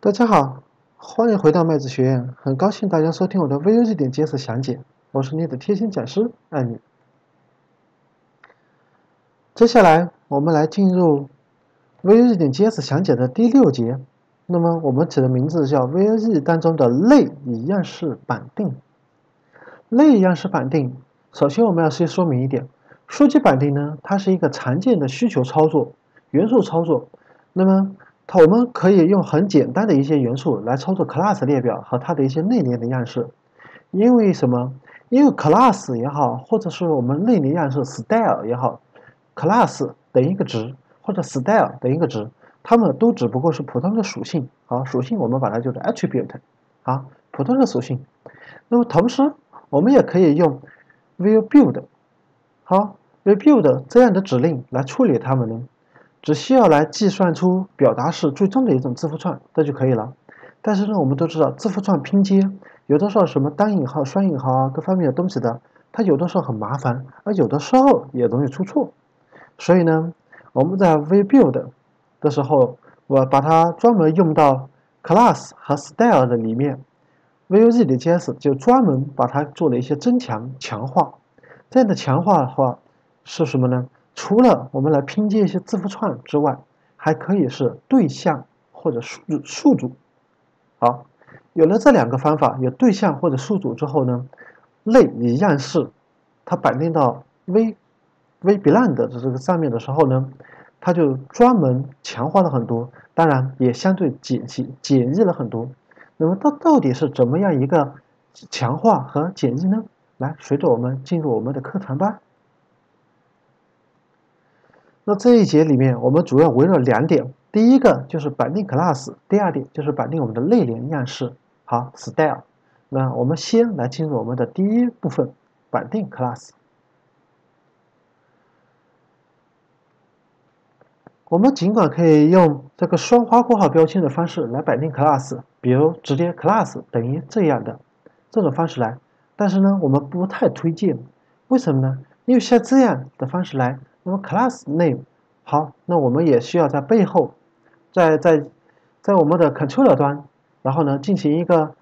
大家好，欢迎回到麦子学院，很高兴大家收听我的 VUG 点 JS 详解，我是你的贴心讲师艾米。接下来我们来进入 VUG 点 JS 详解的第6节，那么我们起的名字叫 VUG 当中的类与样式绑定。类与样式绑定，首先我们要先说明一点，数据绑定呢，它是一个常见的需求操作、元素操作，那么我们可以用很简单的一些元素来操作 class 列表和它的一些内联的样式。因为什么？因为 class 也好，或者是我们内联样式 style 也好 ，class 等于一个值，或者 style 等于一个值，它们都只不过是普通的属性。好，属性我们把它叫做 attribute， 好，普通的属性。那么同时，我们也可以用 ViewBuild， 好 ，ViewBuild 这样的指令来处理它们呢。只需要来计算出表达式最终的一种字符串，这就可以了。但是呢，我们都知道字符串拼接，有的时候什么单引号、双引号啊，各方面的东西的，它有的时候很麻烦，而有的时候也容易出错。所以呢，我们在 VBuild 的时候，我把它专门用到 class 和 style 的里面。VUG 的 JS 就专门把它做了一些增强、强化。这样的强化的话是什么呢？除了我们来拼接一些字符串之外，还可以是对象或者数组。好，有了这两个方法，有对象或者数组之后呢，类与样式它绑定到 VBeland 的这个上面的时候呢，它就专门强化了很多，当然也相对简易了很多。那么它到底是怎么样一个强化和简易呢？来，随着我们进入我们的课堂吧。那这一节里面，我们主要围绕2点，第一个就是绑定 class， 第二点就是绑定我们的内联样式，好 style。那我们先来进入我们的第一部分，绑定 class。我们尽管可以用这个双花括号标签的方式来绑定 class， 比如直接 class 等于这样的这种方式来，但是呢，我们不太推荐。为什么呢？因为像这样的方式来，那么 class name 好，那我们也需要在背后，在我们的 controller 端，然后呢进行一个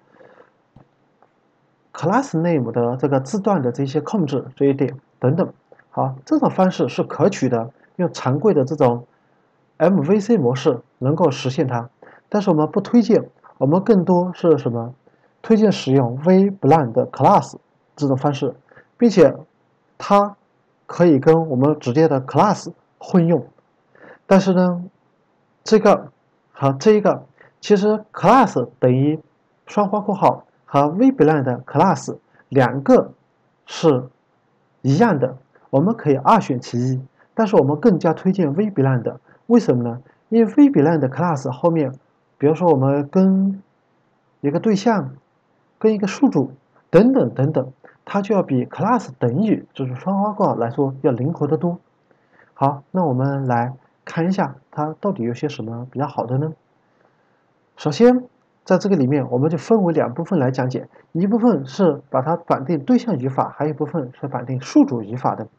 class name 的这个字段的这些控制这一点等等。好，这种方式是可取的，用常规的这种 MVC 模式能够实现它，但是我们不推荐，我们更多是什么？推荐使用 VBeland class 这种方式，并且它可以跟我们直接的 class 混用。但是呢，这一个其实 class 等于双花括号和 VBeland class 两个是一样的，我们可以2选其一，但是我们更加推荐 VBeland。为什么呢？因为 VBeland class 后面，比如说我们跟一个对象、跟一个数组等等等等，它就要比 class 等于就是双花括号来说要灵活得多。好，那我们来看一下它到底有些什么比较好的呢？首先，在这个里面，我们就分为2部分来讲解，一部分是把它绑定对象语法，还有一部分是绑定数组语法的。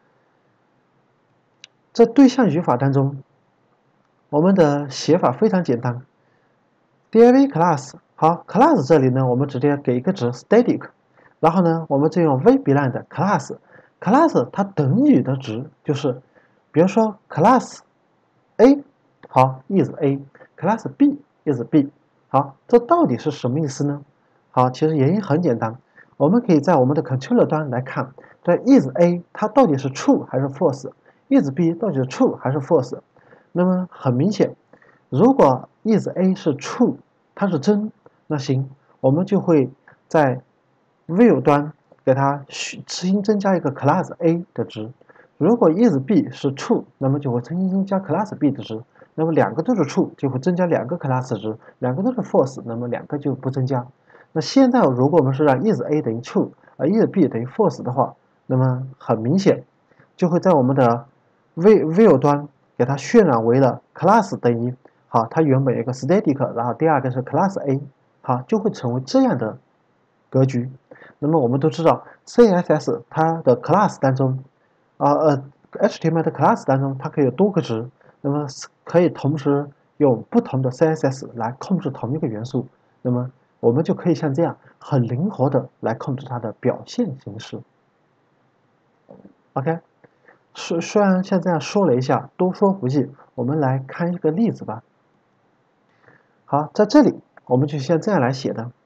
在对象语法当中，我们的写法非常简单 ，div class 好 class 这里呢，我们直接给一个值 static， 然后呢，我们再用 VBeland class 它等于的值就是，比如说 class A 好 is A，class B is B， 好，这到底是什么意思呢？好，其实原因很简单，我们可以在我们的 controller 端来看，这 is A 它到底是 true 还是 false，is B 到底是 true 还是 false。那么很明显，如果 is A 是 true， 它是真，那行，我们就会在 view 端给它新增加一个 class A 的值。如果 is B 是 true， 那么就会重新增加 class B 的值。那么2个都是 true， 就会增加2个 class 值；2个都是 false， 那么2个就不增加。那现在如果我们是让 is A 等于 true， 而 is B 等于 false 的话，那么很明显就会在我们的 view 端给它渲染为了 class 等于好，它原本有一个 static， 然后第二个是 class A， 好，就会成为这样的格局。那么我们都知道 CSS 它的 class 当中HTML 的 class 当中，它可以有多个值，那么可以同时用不同的 CSS 来控制同一个元素，那么我们就可以像这样很灵活的来控制它的表现形式。OK， 虽然像这样说了一下，多说不易，我们来看一个例子吧。好，在这里我们就像这样来写的。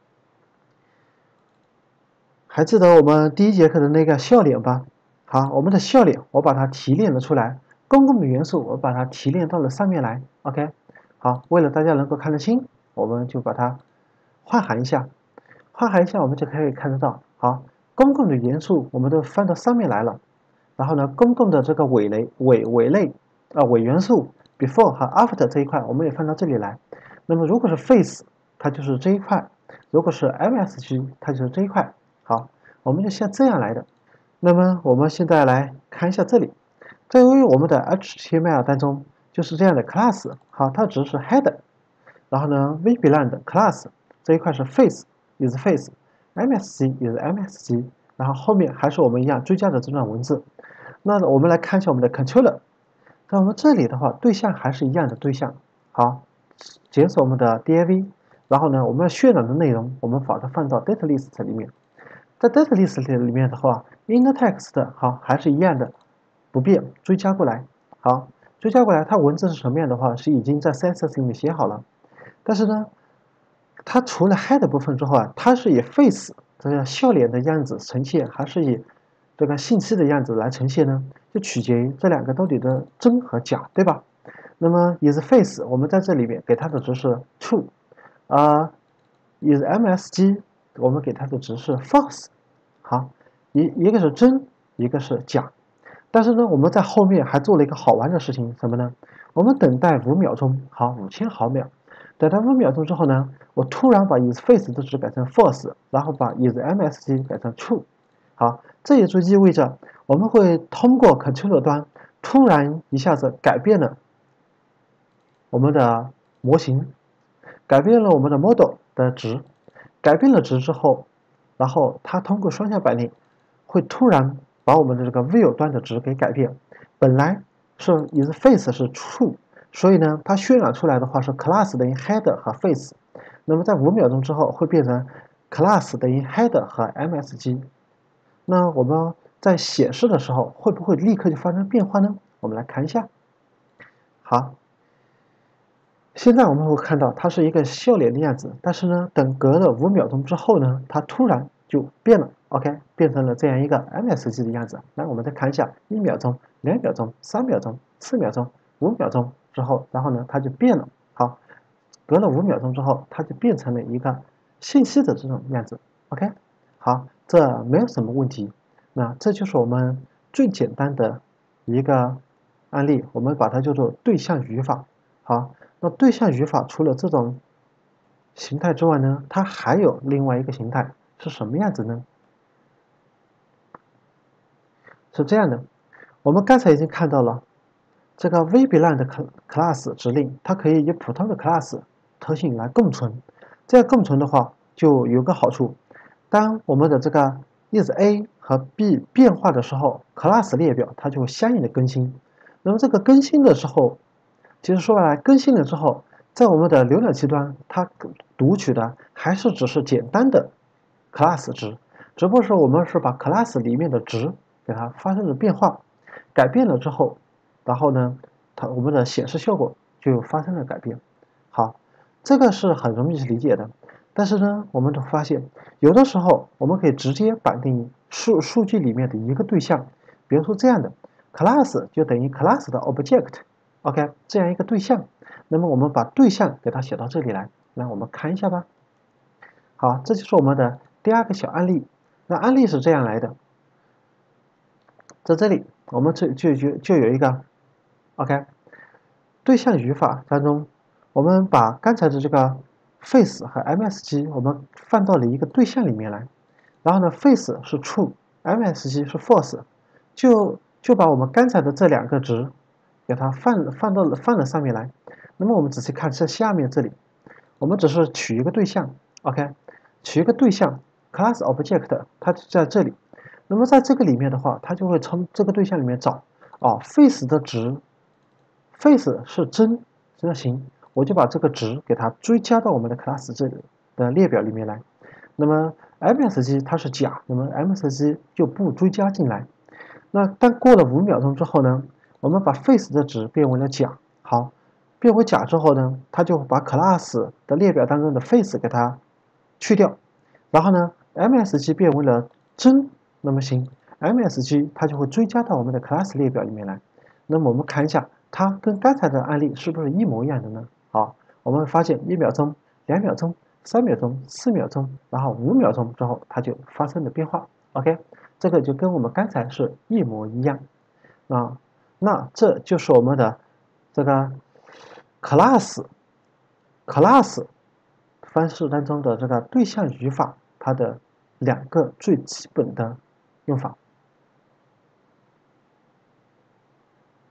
还记得我们第一节课的那个笑脸吧？好，我们的笑脸我把它提炼了出来，公共的元素我把它提炼到了上面来。OK， 好，为了大家能够看得清，我们就把它换行一下，换行一下我们就可以看得到。好，公共的元素我们都翻到上面来了，然后呢，公共的这个伪元素 before 和 after 这一块我们也翻到这里来。那么如果是 face， 它就是这一块；如果是 MSG， 它就是这一块。好，我们就像这样来的。那么我们现在来看一下这里，在于我们的 HTML 当中就是这样的 class， 好，它只是 header， 然后呢 VBeland class 这一块是 face is face，MSG is MSG， 然后后面还是我们一样追加的这段文字。那我们来看一下我们的 controller， 在我们这里的话，对象还是一样的对象。好，检索我们的 div， 然后呢，我们要渲染的内容，我们把它放到 data list 里面。在 data list 里面的话 ，inner text 好还是一样的，不变，追加过来。好，追加过来，它文字是什么样的话，是已经在 CSS 里面写好了。但是呢，它除了 head 部分之后啊，它是以 face 这样笑脸的样子呈现，还是以这个信息的样子来呈现呢？就取决于这两个到底的真和假，对吧？那么 is face 我们在这里面给它的值是 true， is MSG 我们给它的值是 false。好，一个是真，一个是假。但是呢，我们在后面还做了一个好玩的事情，什么呢？我们等待5秒钟，好，5000毫秒。等待5秒钟之后呢，我突然把 is face 的值改成 false， 然后把 is MSG 改成 true。好，这也就意味着我们会通过 controller 端突然一下子改变了我们的模型，改变了我们的 model 的值，改变了值之后，然后它通过双向反应会突然把我们的这个 view 端的值给改变。本来是 is face 是 true， 所以呢，它渲染出来的话是 class 等于 header 和 face。那么在5秒钟之后会变成 class 等于 header 和 MSG。那我们在显示的时候会不会立刻就发生变化呢？我们来看一下。好，现在我们会看到它是一个笑脸的样子，但是呢，等隔了5秒钟之后呢，它突然就变了 ，OK， 变成了这样一个 MSG 的样子。来，我们再看一下，1秒钟、2秒钟、3秒钟、4秒钟、5秒钟之后，然后呢，它就变了。好，隔了5秒钟之后，它就变成了一个信息的这种样子。OK， 好，这没有什么问题。那这就是我们最简单的一个案例，我们把它叫做对象语法。好，那对象语法除了这种形态之外呢，它还有另外一个形态是什么样子呢？是这样的，我们刚才已经看到了这个 VBeland class 指令，它可以以普通的 class 特性来共存。这样共存的话，就有个好处，当我们的这个 is A 和 B 变化的时候 ，class 列表它就会相应的更新。那么这个更新的时候，其实说白了，更新了之后，在我们的浏览器端，它读取的还是只是简单的 class 值，只不过是我们是把 class 里面的值给它发生了变化，改变了之后，然后呢，我们的显示效果就发生了改变。好，这个是很容易去理解的。但是呢，我们都发现，有的时候我们可以直接绑定数据里面的一个对象，比如说这样的 class 就等于 class 的 object。OK， 这样一个对象，那么我们把对象给它写到这里来，那我们看一下吧。好，这就是我们的第二个小案例。那案例是这样来的，在这里我们就有一个 OK 对象语法当中，我们把刚才的这个 face 和 MSG 我们放到了一个对象里面来，然后呢 face 是 true，MSG 是 false，就把我们刚才的这两个值给它放了上面来。那么我们仔细看这下面这里，我们只是取一个对象 ，OK， 取一个对象 class object， 它就在这里。那么在这个里面的话，它就会从这个对象里面找，face 的值 ，face 是真， 那行，我就把这个值给它追加到我们的 class 这里的列表里面来。那么 MSG 它是假，那么 MSG 就不追加进来。那但过了5秒钟之后呢，我们把 face 的值变为了假。好，变为假之后呢，它就把 class 的列表当中的 face 给它去掉，然后呢 MSG 变为了真。那么行， MSG 它就会追加到我们的 class 列表里面来。那么我们看一下，它跟刚才的案例是不是一模一样的呢？好，我们发现1秒钟、2秒钟、3秒钟、4秒钟，然后5秒钟之后，它就发生了变化。OK， 这个就跟我们刚才是一模一样。那这就是我们的这个 class 方式当中的这个对象语法，它的2个最基本的用法。